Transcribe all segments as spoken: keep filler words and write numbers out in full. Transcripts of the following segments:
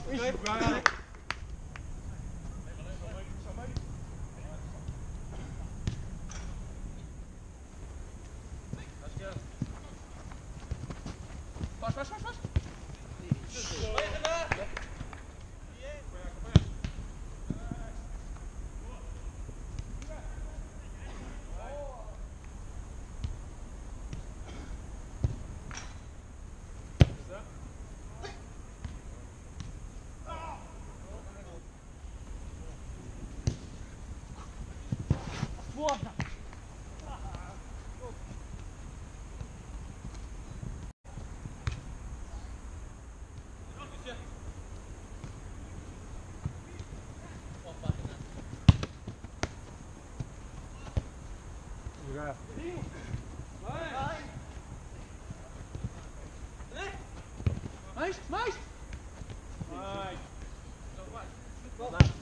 Jogar. Faz, faz, faz, faz. Vai, Renan. Foda! Jogar. Vai! Vai! Mais, mais! Vai! Vai!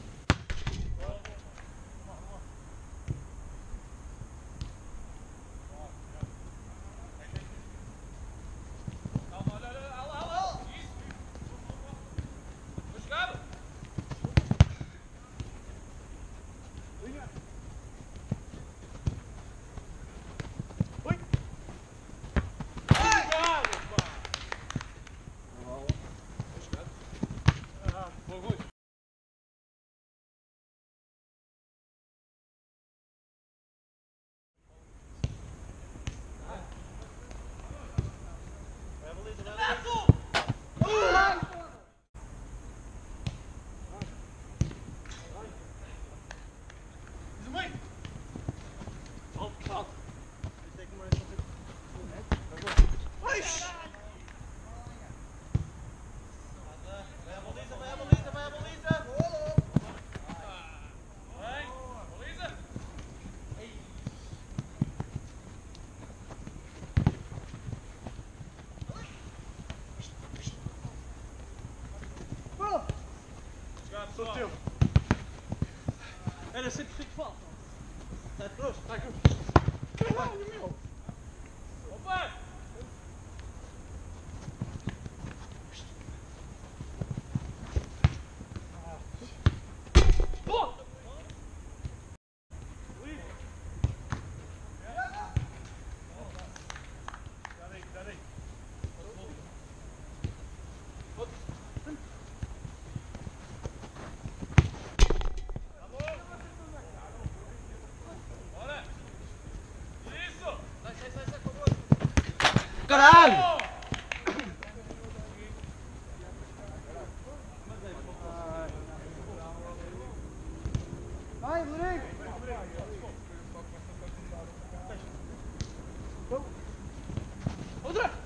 Sorteu. Era sempre que falta. Está cruz, está cruz. Caralho, meu. Opa! Caralho! Vai, Rodrigo! Outra!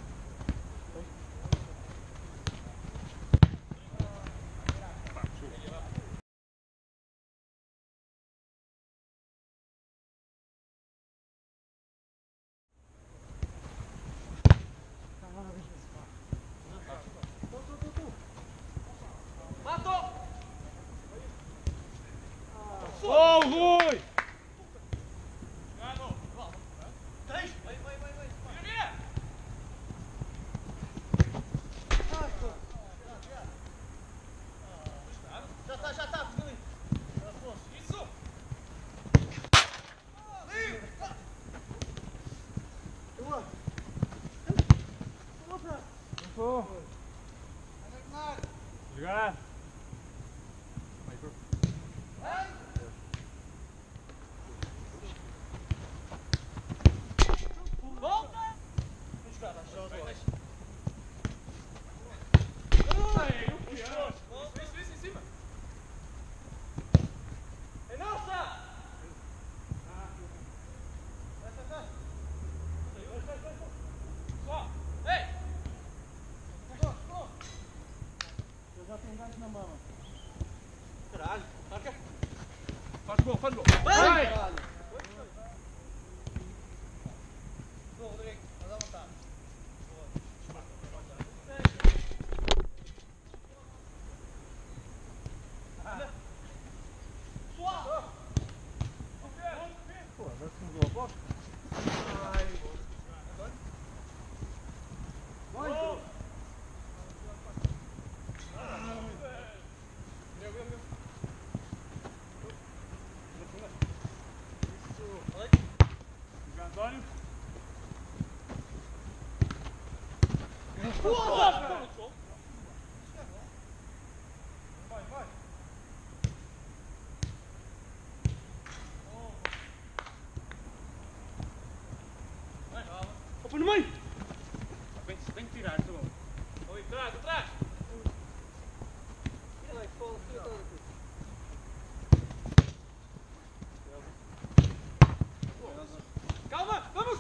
Matou! Ô, Rui! Três! Vai, vai, vai, vai! Já está, já está, Felipe! Isso! Vou. Jogar. Volta! Vamos jogar, vai, joga, vai. Isso, isso, em cima! É nossa! Vai, vai, vai! Só! Ei! Eu já tenho gás na mão. Caralho, marca! Faz gol, faz gol. Vai! Vai! Gol, Rodrigo, mas à vontade. Pô, agora se mudou a bosta. Vai! Vai, vai. Opa, no meio! Vem, vem tirar, tá bom. Oi, atrás, atrás! Calma, vamos!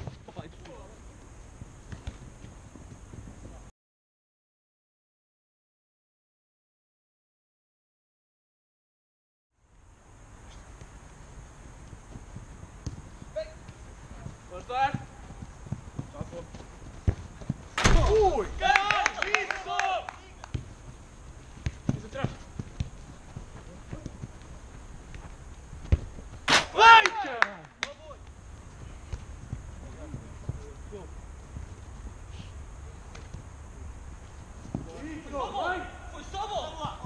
Voltar! Já vou. Ui! Caralho! Isso! Isso atrás! Vai! Caralho! Vai! Foi só bola!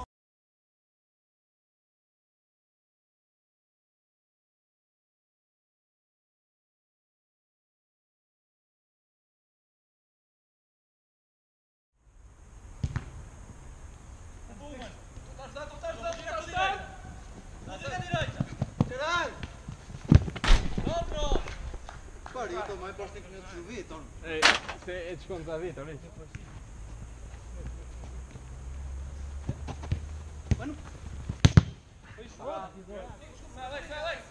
Io to mai posto che mi ho subito. Eh, se ci conta vita, lì. Mano. Sai, Alex, sai, Alex!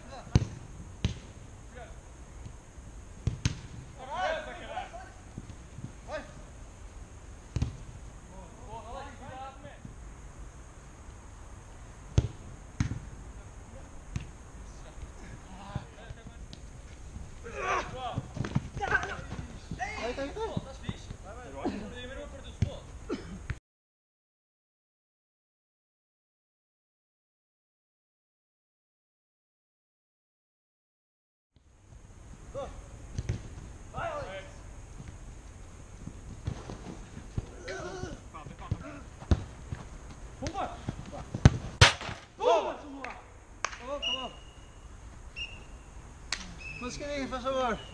Vai, vai, vai. Estás fixe? Vai, vai. Primeiro eu perdi o futebol. Vai, Alex! Pumba! Pumba! Acabou, acabou. Mas quem faz favor?